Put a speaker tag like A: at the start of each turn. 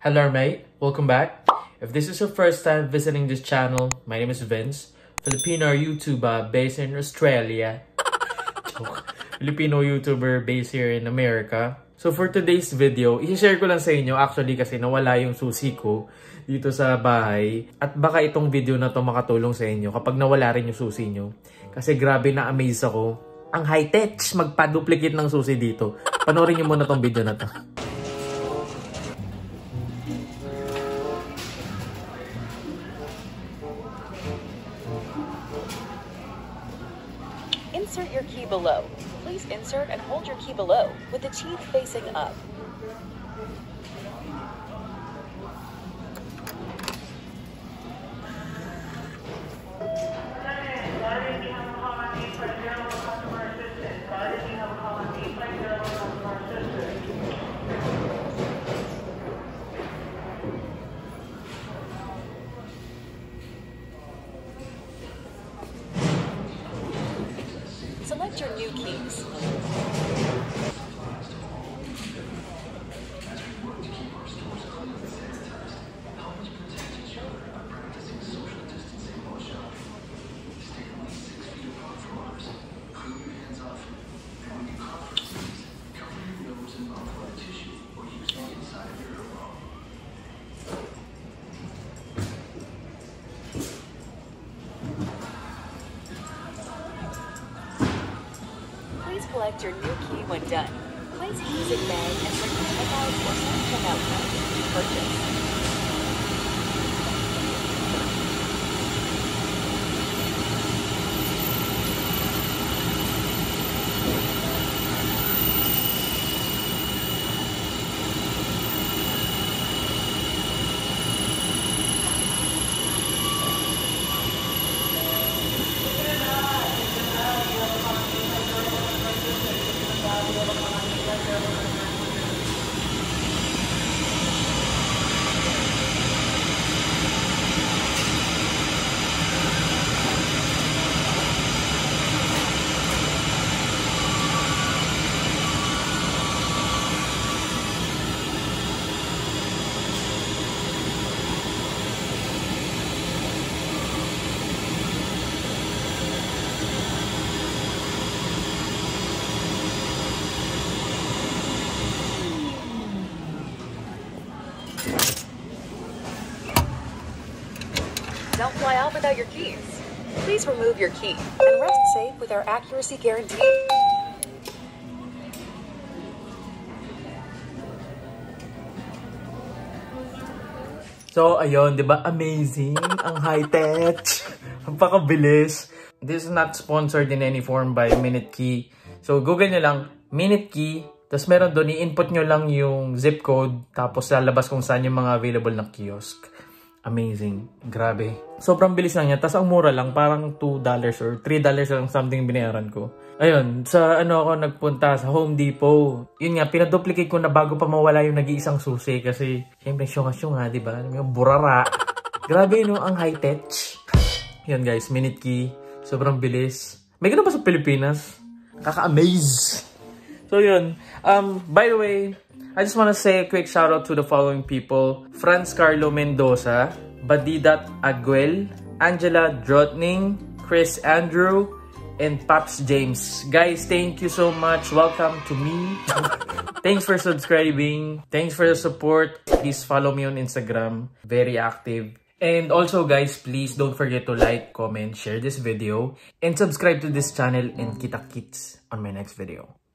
A: Hello mate, welcome back. If this is your first time visiting this channel, my name is Vince, Filipino YouTuber based in Australia. Filipino YouTuber based here in America. So for today's video, i-share ko lang sa inyo actually kasi nawala yung susi ko dito sa bahay. At baka itong video na to makatulong sa inyo kapag nawala rin yung susi nyo. Kasi grabe na amaze ako. Ang high-tech magpa-duplicate ng susi dito. Panoorin nyo muna tong video na to.
B: Insert your key below. Please insert and hold your key below with the teeth facing up. Select your new keys. Please collect your new key when done. Place keys in bag and bring the checkout or self-checkout counter to purchase. Don't fly out without your keys. Please remove your key and rest safe with our accuracy guarantee.
A: So, ayun, di ba? Amazing! Ang high-tech! Ang pakabilis! This is not sponsored in any form by Minute Key. So, Google nyo lang, Minute Key. Tapos meron doon, i-input nyo lang yung zip code. Tapos lalabas kung saan yung mga available na kiosk. Amazing. Grabe. Sobrang bilis lang niya. Tapos ang mura lang. Parang $2 or $3 lang something binayaran ko. Ayun. Sa ano ako nagpunta sa Home Depot. Yun nga. Pinaduplicate ko na bago pa mawala yung nag-iisang susi. Kasi syempre syunga-syunga. Diba? Yung burara. Grabe no. Ang high-tech. Yun guys. Minute Key. Sobrang bilis. May ganun ba sa Pilipinas? Kaka-amaze. So yun. By the way, I just want to say a quick shout out to the following people. Franz Carlo Mendoza, Badidat Aguel, Angela Drotning, Chris Andrew, and Paps James. Guys, thank you so much. Welcome to me. Thanks for subscribing. Thanks for the support. Please follow me on Instagram. Very active. And also guys, please don't forget to like, comment, share this video, and subscribe to this channel, and kita-kits on my next video.